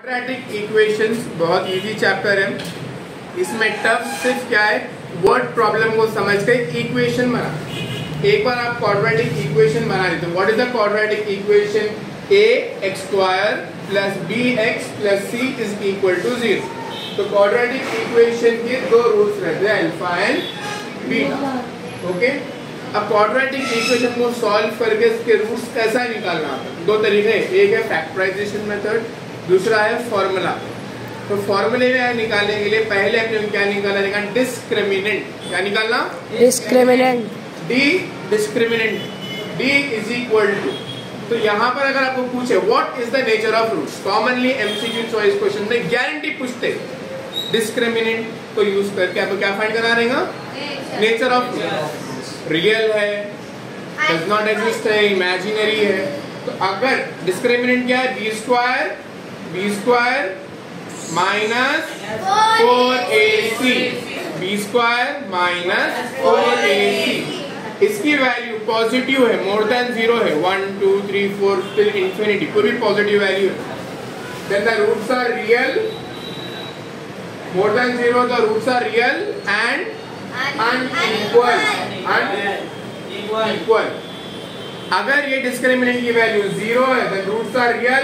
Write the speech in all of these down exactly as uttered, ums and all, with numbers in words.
Quadratic equations बहुत easy chapter है। इसमें टफ सिर्फ क्या है, वर्ड प्रॉब्लम को समझ के इक्वेशन बना। एक बार आप क्वाड्रेटिक इक्वेशन बना लेते हो। What is the quadratic equation? A X square plus B X plus C is equal to zero. तो क्वाड्रेटिक इक्वेशन के दो रूट्स रहते हैं, अल्फा एंड बीटा। ओके, अब क्वाड्रेटिक इक्वेशन को सॉल्व करके इसके रूट्स कैसा निकालना? दो तरीके, एक है फैक्टराइजेशन मेथड, दूसरा है फॉर्मूला। तो फॉर्मूले में निकालने के लिए पहले अपने क्या निकालना है? डिस्क्रिमिनेंट। क्या निकालना? Discriminant. D discriminant D is equal to. तो यहाँ पर अगर आपको पूछे what is the nature of roots, commonly MCQ choice question में गारंटी पूछते डिस्क्रिमिनेंट को यूज करके आपको क्या फाइंड करना रहेगा? नेचर ऑफ रियल है, डज नॉट एग्जिस्ट है, इमेजिनरी है। तो अगर डिस्क्रिमिनेंट क्या है? B square B square minus four A C B square minus four A C. इसकी वैल्यू पॉजिटिव है, मोर देन जीरो है, one two three four till infinity, कोई भी पॉजिटिव वैल्यू है। Then the roots are real, more than zero the roots are real and unequal unequal. अगर ये discriminant की value zero है then roots are real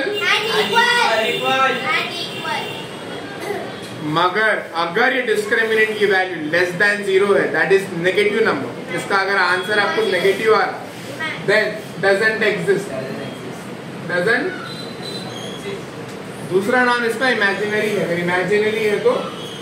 मगर अगर ये डिस्क्रिमिनेंट की वैल्यू लेस देन जीरो है, दैट इज नेगेटिव नंबर। इसका अगर आंसर आपको नेगेटिव आ रहा देन डजंट एग्जिस्ट डजंट। दूसरा नाम इसका इमेजिनरी है। अगर इमेजिनरी है तो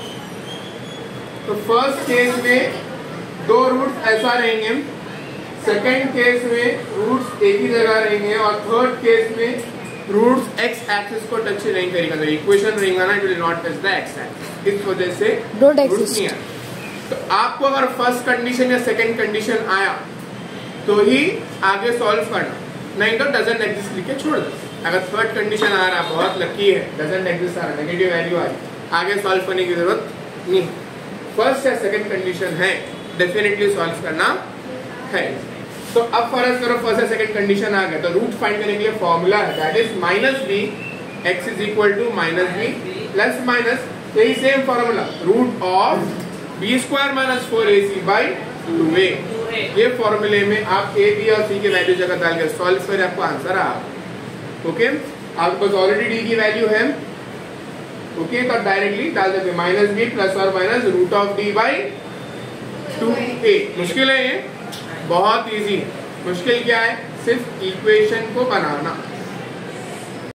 तो फर्स्ट केस में दो रूट्स ऐसा रहेंगे, सेकेंड केस में रूट्स एक ही जगह रहेंगे और थर्ड केस में रूट्स एक्स एक्सिस को टच नहीं करेगा। तो इक्वेशन रहेगा ना, it will not touch the X axis, इस वजह से डोंट रूट्स एक्सिस्ट। नहीं आए। तो आपको अगर फर्स्ट कंडीशन या सेकंड कंडीशन आया तो ही आगे सॉल्व करना, नहीं तो डजंट एग्जिस्ट लिख के छोड़ दो। अगर थर्ड कंडीशन आ रहा, बहुत लकी है, डजंट एग्जिस्ट आ रहा, नेगेटिव वैल्यू आ रही, आगे सॉल्व करने की जरूरत नहीं। फर्स्ट या सेकंड कंडीशन है डेफिनेटली सॉल्व करना है। तो अब फर्ज करो फर्स्ट या सेकंड कंडीशन आ गया तो रूट फाइंड करने के लिए फॉर्मूला है, that is minus B X is equal to minus B plus minus, यही same formula, root of B square minus four A C by two A. ये फॉर्मूले में आप ए बी और सी के वैल्यू जगह डाल के सॉल्व करें, आपको आंसर आ। ओके, आपके पास ऑलरेडी डी की वैल्यू है, ओके, तो डायरेक्टली डाल देते माइनस बी प्लस और minus root of D by two A. मुश्किल है ये? बहुत इजी। मुश्किल क्या है? सिर्फ इक्वेशन को बनाना।